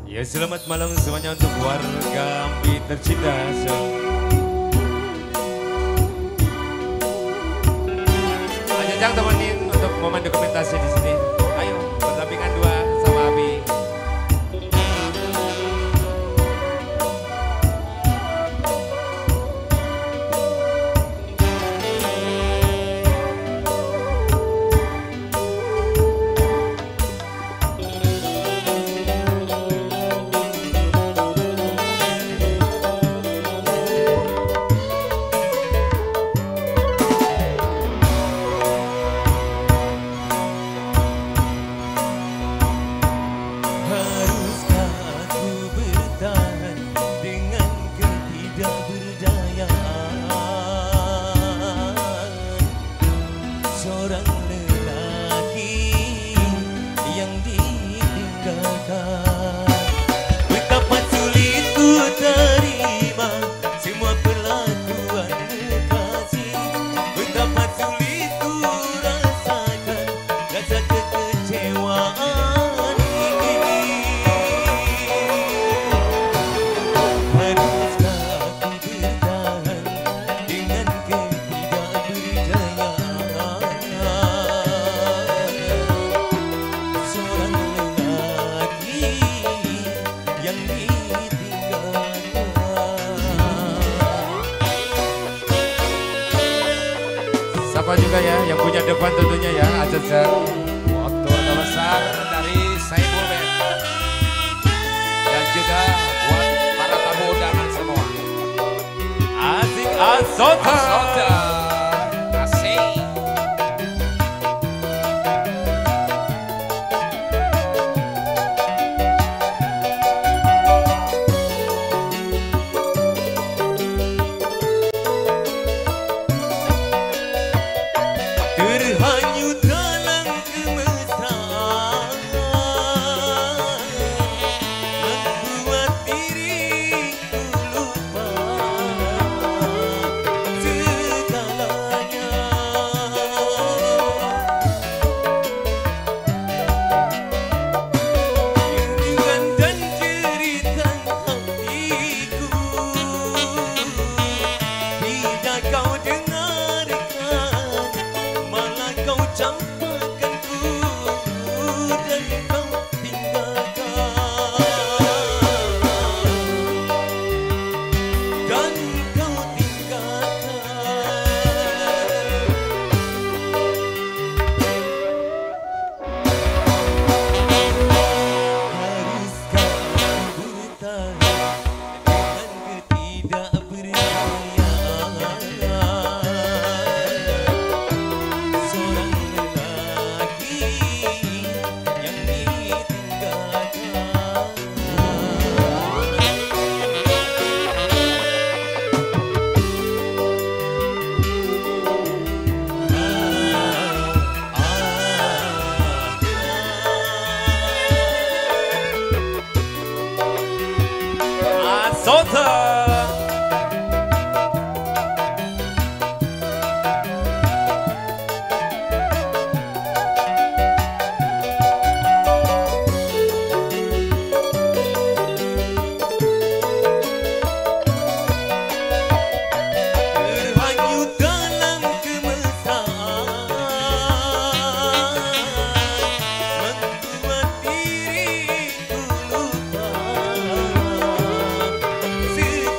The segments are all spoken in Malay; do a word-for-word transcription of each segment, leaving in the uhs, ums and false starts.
Ya, selamat malam semuanya untuk warga Ampi tercinta. Ayo jangan temenin untuk momen dokumentasi di sini. Ayo berdampingan dua sama Abi. Siapa juga ya yang punya depan tentunya ya, Acer. Waktu besar dari Saibul Band. Dan juga buat para tamu undangan semua. Asik Asota. Asota. Asik. See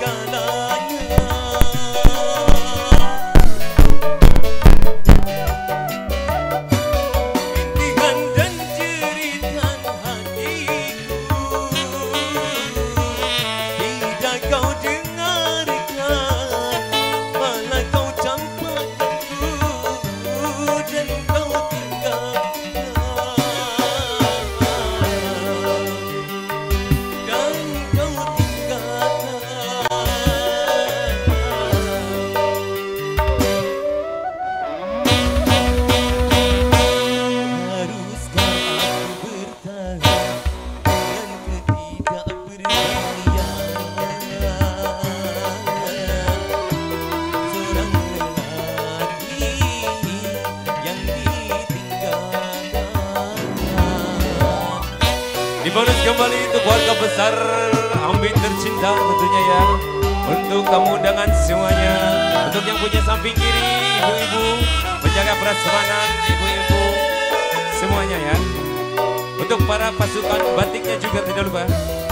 Dibonus kembali untuk warga besar Ambit tercinta tentunya ya. Untuk tamu undangan semuanya, untuk yang punya samping kiri, ibu-ibu, menjaga prasmanan ibu-ibu semuanya ya. Untuk para pasukan batiknya juga tidak lupa.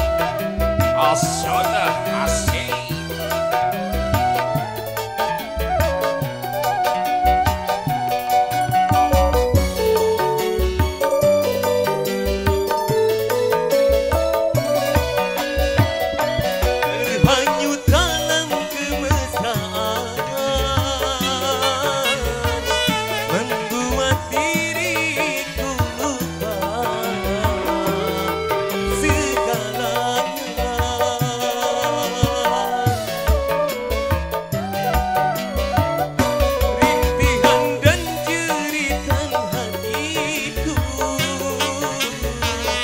Asyada asik.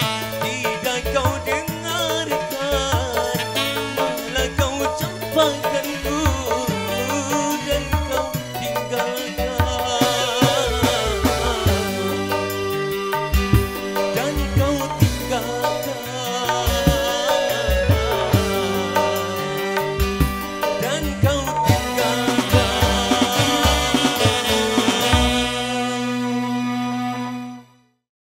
Bye.